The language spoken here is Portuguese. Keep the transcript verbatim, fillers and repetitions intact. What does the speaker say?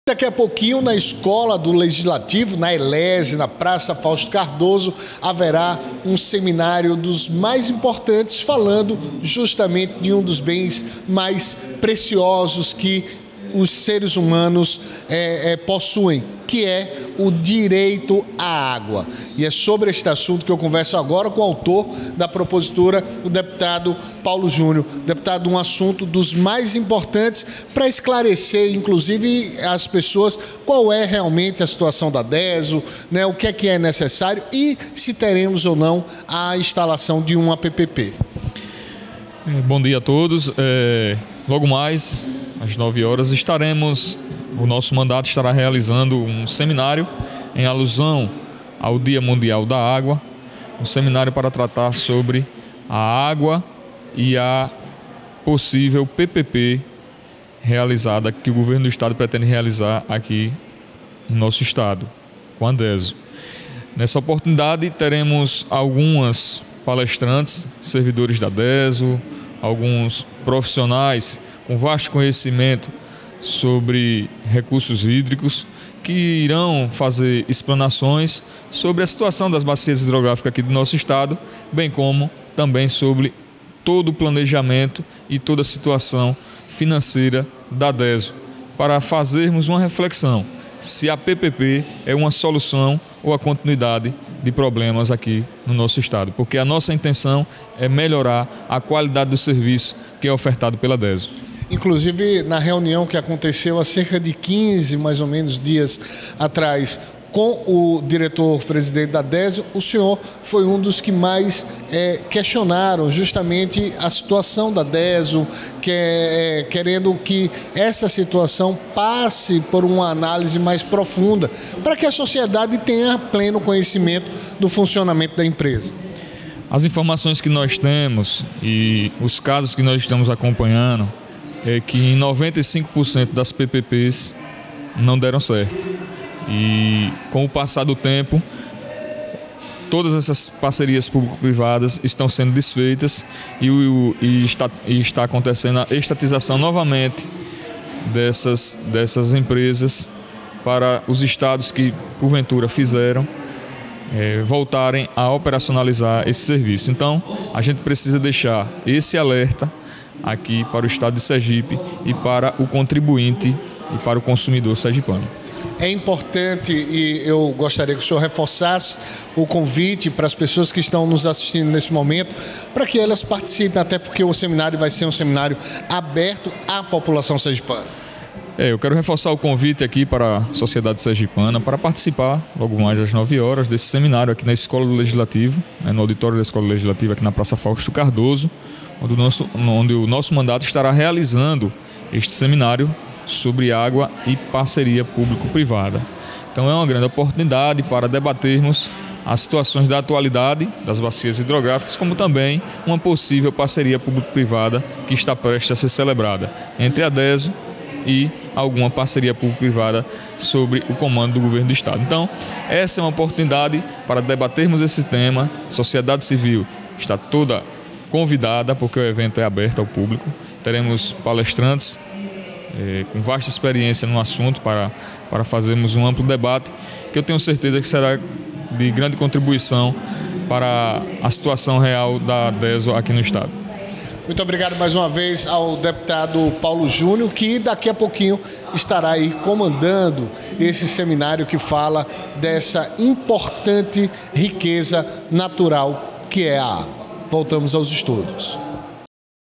Daqui a pouquinho, na Escola do Legislativo, na Elese, na Praça Fausto Cardoso, haverá um seminário dos mais importantes, falando justamente de um dos bens mais preciosos que os seres humanos é, é, possuem, que é o direito à água. E é sobre este assunto que eu converso agora com o autor da propositura, o deputado Paulo Júnior. Deputado, um assunto dos mais importantes para esclarecer, inclusive, as pessoas qual é realmente a situação da DESO, né, o que é que é necessário e se teremos ou não a instalação de um A P P P. Bom dia a todos. É, logo mais, às nove horas, estaremos, o nosso mandato estará realizando um seminário em alusão ao Dia Mundial da Água, um seminário para tratar sobre a água e a possível P P P realizada, que o governo do estado pretende realizar aqui no nosso estado, com a DESO. Nessa oportunidade teremos algumas palestrantes, servidores da DESO, alguns profissionais com vasto conhecimento sobre recursos hídricos, que irão fazer explanações sobre a situação das bacias hidrográficas aqui do nosso estado, bem como também sobre todo o planejamento e toda a situação financeira da DESO, para fazermos uma reflexão se a P P P é uma solução ou a continuidade de problemas aqui no nosso estado, porque a nossa intenção é melhorar a qualidade do serviço que é ofertado pela DESO. Inclusive, na reunião que aconteceu há cerca de quinze, mais ou menos, dias atrás, com o diretor-presidente da DESO, o senhor foi um dos que mais é, questionaram justamente a situação da DESO, que é, é, querendo que essa situação passe por uma análise mais profunda, para que a sociedade tenha pleno conhecimento do funcionamento da empresa. As informações que nós temos e os casos que nós estamos acompanhando é que em noventa e cinco por cento das P P Ps não deram certo. E com o passar do tempo, todas essas parcerias público-privadas estão sendo desfeitas e, o, e, está, e está acontecendo a estatização novamente dessas, dessas empresas para os estados que, porventura, fizeram é, voltarem a operacionalizar esse serviço. Então, a gente precisa deixar esse alerta aqui para o estado de Sergipe e para o contribuinte e para o consumidor sergipano. É importante, e eu gostaria que o senhor reforçasse o convite para as pessoas que estão nos assistindo nesse momento, para que elas participem, até porque o seminário vai ser um seminário aberto à população sergipana. É, eu quero reforçar o convite aqui para a sociedade sergipana para participar logo mais às nove horas desse seminário aqui na Escola do Legislativo, né, no auditório da Escola Legislativa aqui na Praça Fausto Cardoso, onde o nosso, onde o nosso mandato estará realizando este seminário sobre água e parceria público-privada. Então é uma grande oportunidade para debatermos as situações da atualidade das bacias hidrográficas, como também uma possível parceria público-privada que está prestes a ser celebrada entre a DESO e alguma parceria público-privada sobre o comando do governo do estado. Então, essa é uma oportunidade para debatermos esse tema. A sociedade civil está toda convidada, porque o evento é aberto ao público. Teremos palestrantes É, com vasta experiência no assunto para, para fazermos um amplo debate, que eu tenho certeza que será de grande contribuição para a situação real da DESO aqui no estado. Muito obrigado mais uma vez ao deputado Paulo Júnior, que daqui a pouquinho estará aí comandando esse seminário que fala dessa importante riqueza natural que é a água. Voltamos aos estudos.